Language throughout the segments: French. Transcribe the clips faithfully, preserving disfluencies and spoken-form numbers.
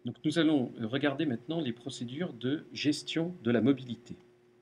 Donc nous allons regarder maintenant les procédures de gestion de la mobilité.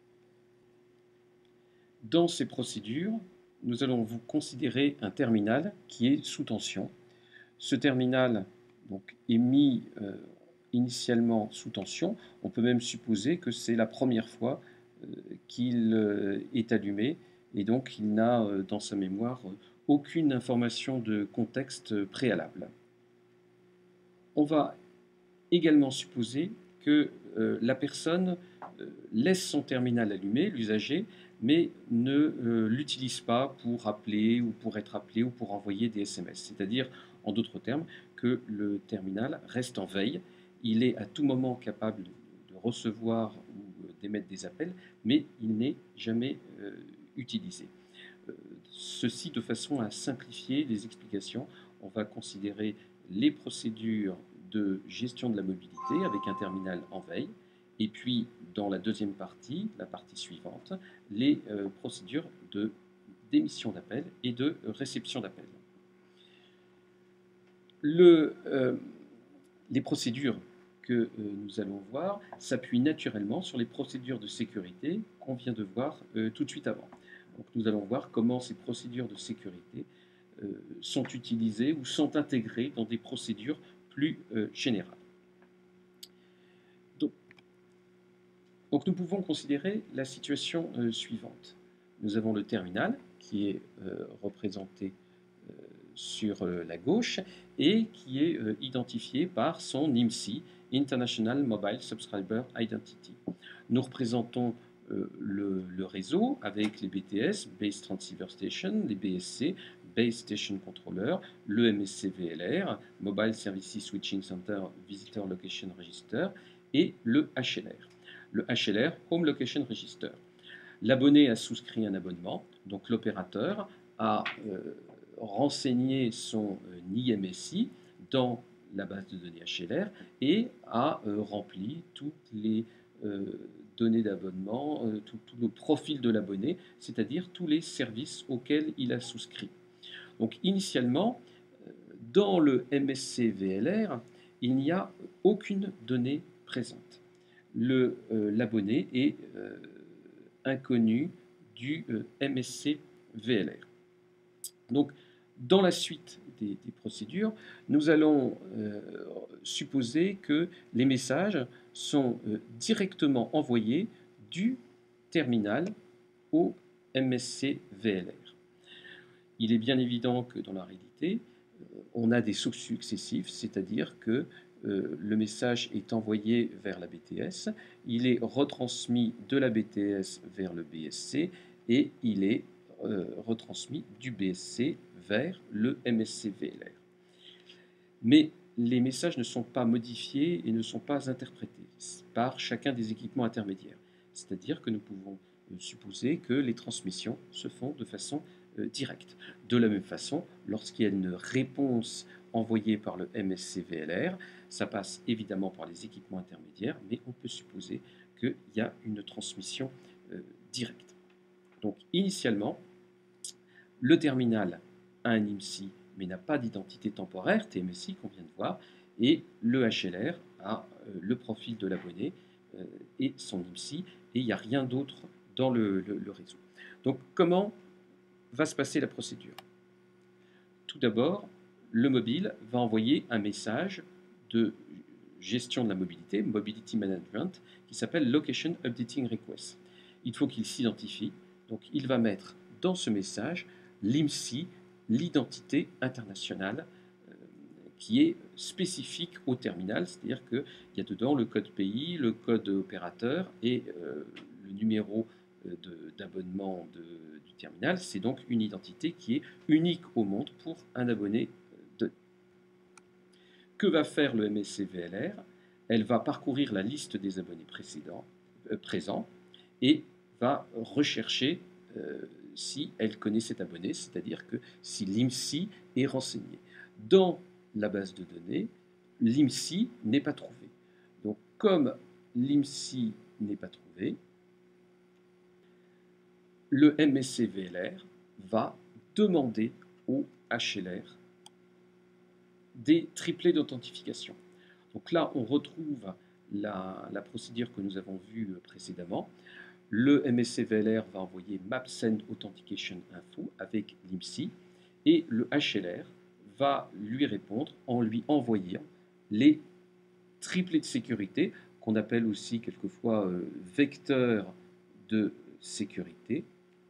Dans ces procédures, nous allons vous considérer un terminal qui est sous tension. Ce terminal donc, est mis euh, initialement sous tension. On peut même supposer que c'est la première fois euh, qu'il euh, est allumé et donc il n'a euh, dans sa mémoire euh, aucune information de contexte préalable. On va également supposer que euh, la personne euh, laisse son terminal allumé, l'usager, mais ne euh, l'utilise pas pour appeler ou pour être appelé ou pour envoyer des S M S. C'est-à-dire, en d'autres termes, que le terminal reste en veille. Il est à tout moment capable de recevoir ou d'émettre des appels, mais il n'est jamais euh, utilisé. Euh, ceci de façon à simplifier les explications. On va considérer les procédures de gestion de la mobilité avec un terminal en veille. Et puis, dans la deuxième partie, la partie suivante, les euh, procédures de d'émission d'appel et de réception d'appel. Le, euh, les procédures que euh, nous allons voir s'appuient naturellement sur les procédures de sécurité qu'on vient de voir euh, tout de suite avant. Donc, nous allons voir comment ces procédures de sécurité euh, sont utilisées ou sont intégrées dans des procédures plus euh, générales. Donc, donc, nous pouvons considérer la situation euh, suivante. Nous avons le terminal qui est euh, représenté euh, sur euh, la gauche et qui est euh, identifié par son I M S I, International Mobile Subscriber Identity. Nous représentons euh, le, le réseau avec les B T S, Base Transceiver Station, les B S C, Base Station Controller, le M S C V L R, Mobile Services Switching Center Visitor Location Register et le H L R. Le H L R, Home Location Register. L'abonné a souscrit un abonnement, donc l'opérateur a euh, renseigné son euh, I M S I dans la base de données H L R et a euh, rempli toutes les euh, données d'abonnement, euh, tout, tout le profil de l'abonné, c'est-à-dire tous les services auxquels il a souscrit. Donc initialement, euh, dans le M S C V L R, il n'y a aucune donnée présente. Le, euh, l'abonné est euh, inconnu du euh, M S C V L R. Donc, dans la suite des, des procédures, nous allons euh, supposer que les messages sont euh, directement envoyés du terminal au M S C V L R. Il est bien évident que dans la réalité, euh, on a des sauts successifs, c'est-à-dire que euh, le message est envoyé vers la B T S, il est retransmis de la B T S vers le B S C et il est euh, retransmis du B S C vers le M S C V L R. Mais les messages ne sont pas modifiés et ne sont pas interprétés par chacun des équipements intermédiaires. C'est-à-dire que nous pouvons supposer que les transmissions se font de façon euh, directe. De la même façon, lorsqu'il y a une réponse envoyée par le M S C V L R, ça passe évidemment par les équipements intermédiaires, mais on peut supposer qu'il y a une transmission euh, directe. Donc initialement, le terminal a un I M S I mais n'a pas d'identité temporaire, T M S I qu'on vient de voir, et le H L R a euh, le profil de l'abonné euh, et son I M S I, et il n'y a rien d'autre dans le, le, le réseau. Donc comment va se passer la procédure? Tout d'abord, le mobile va envoyer un message de gestion de la mobilité, Mobility Management, qui s'appelle Location Updating Request. Il faut qu'il s'identifie, donc il va mettre dans ce message l'I M S I, l'identité internationale euh, qui est spécifique au terminal, c'est-à-dire qu'il y a dedans le code pays, le code opérateur et euh, le numéro euh, d'abonnement du terminal. C'est donc une identité qui est unique au monde pour un abonné de. Que va faire le M S C V L R? Elle va parcourir la liste des abonnés précédents, euh, présents et va rechercher euh, si elle connaît cet abonné, c'est-à-dire que si l'I M S I est renseigné. Dans la base de données, l'I M S I n'est pas trouvé. Donc, comme l'I M S I n'est pas trouvé, le M S C V L R va demander au H L R des triplets d'authentification. Donc là, on retrouve la, la procédure que nous avons vue précédemment. Le M S C V L R va envoyer map send authentication info avec l'I M S I et le H L R va lui répondre en lui envoyant les triplets de sécurité qu'on appelle aussi quelquefois euh, vecteurs de sécurité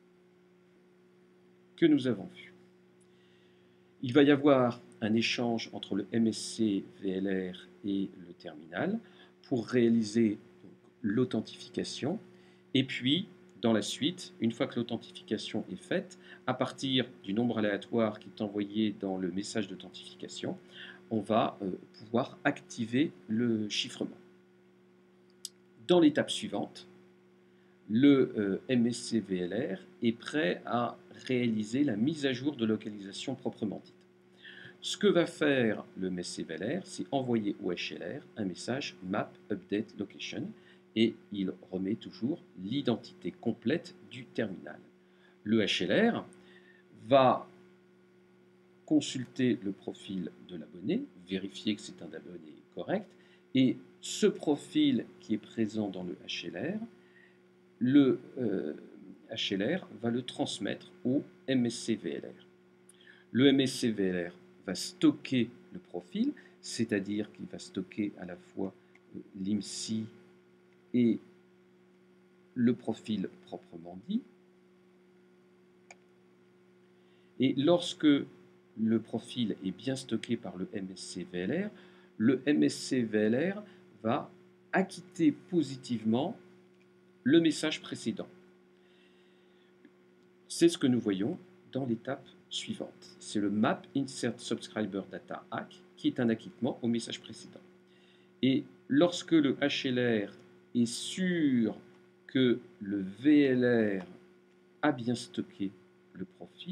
que nous avons vus. Il va y avoir un échange entre le M S C V L R et le terminal pour réaliser l'authentification. Et puis, dans la suite, une fois que l'authentification est faite, à partir du nombre aléatoire qui est envoyé dans le message d'authentification, on va euh, pouvoir activer le chiffrement. Dans l'étape suivante, le euh, M S C V L R est prêt à réaliser la mise à jour de localisation proprement dite. Ce que va faire le M S C V L R, c'est envoyer au H L R un message map update location et il remet toujours l'identité complète du terminal. Le H L R va consulter le profil de l'abonné, vérifier que c'est un abonné correct, et ce profil qui est présent dans le H L R, le euh, H L R va le transmettre au M S C V L R. Le M S C V L R va stocker le profil, c'est-à-dire qu'il va stocker à la fois l'I M S I et le profil proprement dit. Et lorsque le profil est bien stocké par le M S C V L R, le M S C V L R va acquitter positivement le message précédent. C'est ce que nous voyons dans l'étape suivante. C'est le Map Insert Subscriber Data Hack qui est un acquittement au message précédent. Et lorsque le H L R est sûr que le V L R a bien stocké le profil,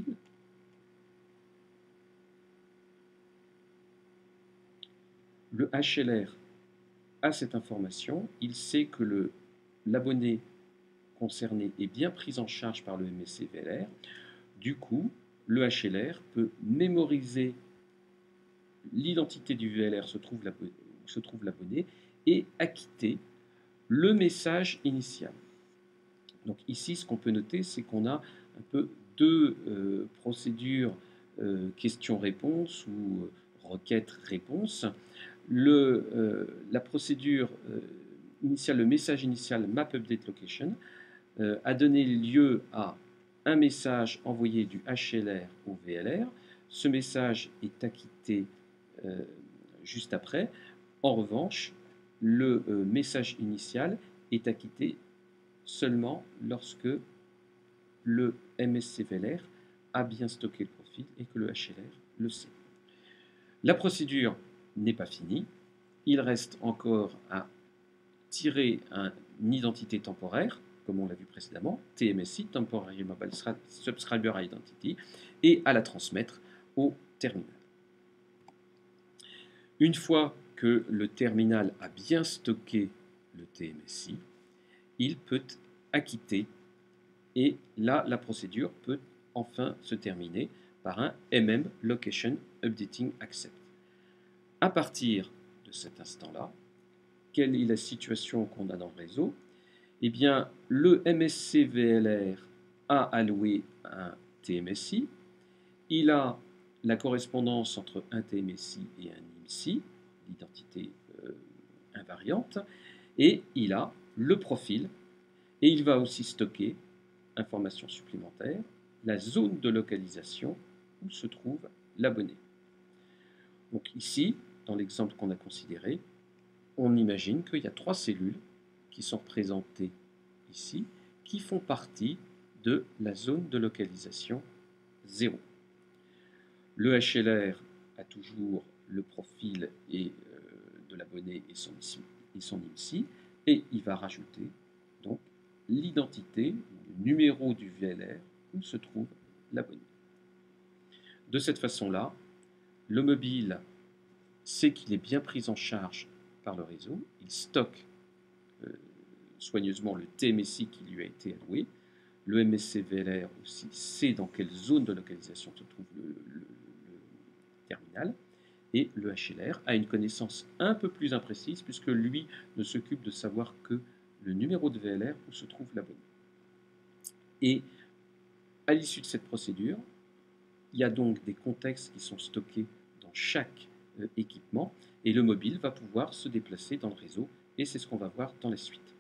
le H L R a cette information, il sait que l'abonné concerné est bien pris en charge par le M S C V L R. Du coup, le H L R peut mémoriser l'identité du V L R où se trouve l'abonné et acquitter le message initial. Donc ici, ce qu'on peut noter, c'est qu'on a un peu deux euh, procédures euh, questions-réponses ou euh, requêtes-réponses. Euh, la procédure euh, initiale, le message initial map update location, euh, a donné lieu à un message envoyé du H L R au V L R. Ce message est acquitté euh, juste après. En revanche, le euh, message initial est acquitté seulement lorsque le M S C V L R a bien stocké le profil et que le H L R le sait. La procédure n'est pas finie. Il reste encore à tirer un, une identité temporaire, comme on l'a vu précédemment, T M S I, Temporary Mobile Subscriber Identity, et à la transmettre au terminal. Une fois que le terminal a bien stocké le T M S I, il peut acquitter, et là, la procédure peut enfin se terminer par un M M Location Updating Accept. À partir de cet instant-là, quelle est la situation qu'on a dans le réseau? Eh bien, le M S C V L R a alloué un T M S I, il a la correspondance entre un T M S I et un I M S I, l'identité euh, invariante, et il a le profil, et il va aussi stocker, information supplémentaire, la zone de localisation où se trouve l'abonné. Donc ici, dans l'exemple qu'on a considéré, on imagine qu'il y a trois cellules qui sont représentées ici, qui font partie de la zone de localisation zéro. Le H L R a toujours le profil et, euh, de l'abonné et son, et son I M S I, et il va rajouter donc l'identité, le numéro du V L R où se trouve l'abonné. De cette façon-là, le mobile sait qu'il est bien pris en charge par le réseau, il stocke euh, soigneusement le T M S I qui lui a été alloué, le M S C V L R aussi sait dans quelle zone de localisation se trouve le, le, le terminal, Et le H L R a une connaissance un peu plus imprécise puisque lui ne s'occupe de savoir que le numéro de V L R où se trouve l'abonné. Et à l'issue de cette procédure, il y a donc des contextes qui sont stockés dans chaque euh, équipement et le mobile va pouvoir se déplacer dans le réseau et c'est ce qu'on va voir dans la suite.